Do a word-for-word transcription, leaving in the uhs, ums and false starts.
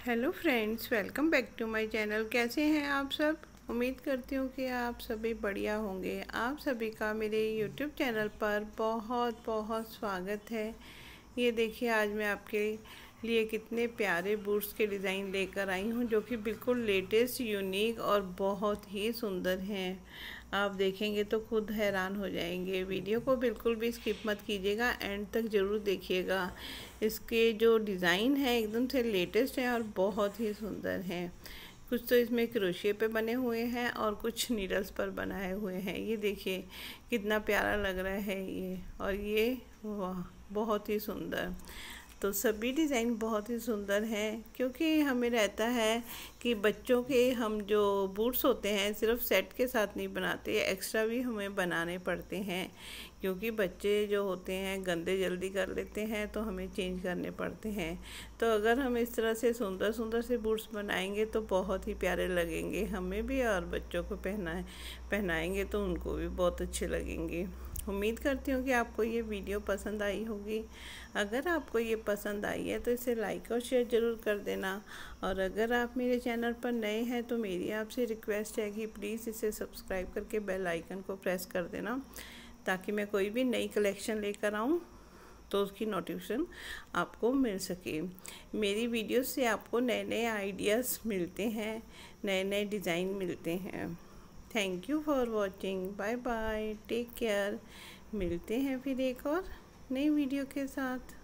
Hello friends, welcome back to my channel. कैसे हैं आप सब? उम्मीद करती हूँ कि आप सभी बढ़िया होंगे। आप सभी का मेरे यूट्यूब चैनल पर बहुत बहुत स्वागत है। ये देखिए, आज मैं आपके लिए कितने प्यारे बूट्स के डिज़ाइन लेकर आई हूँ, जो कि बिल्कुल लेटेस्ट, यूनिक और बहुत ही सुंदर हैं। आप देखेंगे तो खुद हैरान हो जाएंगे। वीडियो को बिल्कुल भी स्किप मत कीजिएगा, एंड तक ज़रूर देखिएगा। इसके जो डिज़ाइन है एकदम से लेटेस्ट है और बहुत ही सुंदर हैं। कुछ तो इसमें क्रोशिया पे बने हुए हैं और कुछ नीडल्स पर बनाए हुए हैं। ये देखिए कितना प्यारा लग रहा है ये, और ये वाह बहुत ही सुंदर। तो सभी डिज़ाइन बहुत ही सुंदर हैं, क्योंकि हमें रहता है कि बच्चों के हम जो बूट्स होते हैं सिर्फ सेट के साथ नहीं बनाते, एक्स्ट्रा भी हमें बनाने पड़ते हैं, क्योंकि बच्चे जो होते हैं गंदे जल्दी कर लेते हैं, तो हमें चेंज करने पड़ते हैं। तो अगर हम इस तरह से सुंदर सुंदर से बूट्स बनाएंगे तो बहुत ही प्यारे लगेंगे हमें भी, और बच्चों को पहनाए पहनाएंगे तो उनको भी बहुत अच्छे लगेंगे। उम्मीद करती हूँ कि आपको ये वीडियो पसंद आई होगी। अगर आपको ये पसंद आई है तो इसे लाइक और शेयर ज़रूर कर देना। और अगर आप मेरे चैनल पर नए हैं तो मेरी आपसे रिक्वेस्ट है कि प्लीज़ इसे सब्सक्राइब करके बेल आइकन को प्रेस कर देना, ताकि मैं कोई भी नई कलेक्शन लेकर आऊँ तो उसकी नोटिफिकेशन आपको मिल सके। मेरी वीडियो से आपको नए नए आइडियाज़ मिलते हैं, नए नए डिज़ाइन मिलते हैं। Thank you for watching. Bye bye, take care. मिलते हैं फिर एक और नई वीडियो के साथ।